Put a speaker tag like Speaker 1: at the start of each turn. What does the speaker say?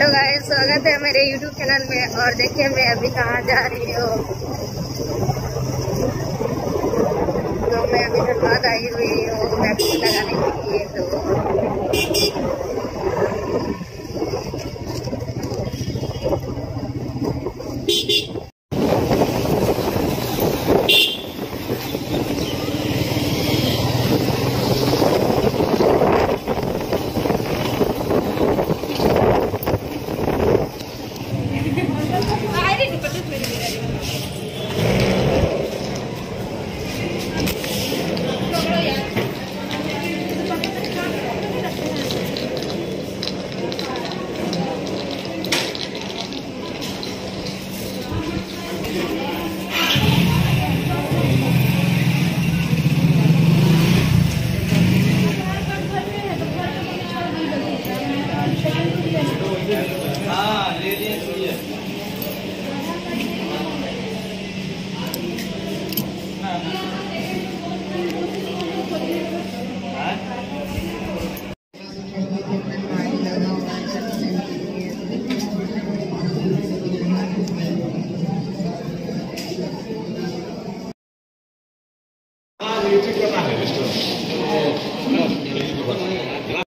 Speaker 1: Guys, स्वागत है मेरे YouTube चैनल में। और देखिए मैं अभी कहाँ जा रही हूँ। तो मैं अभी धनबाद आई हुई हूँ वैक्सीन लगाने के लिए।
Speaker 2: यूट्यूब करना है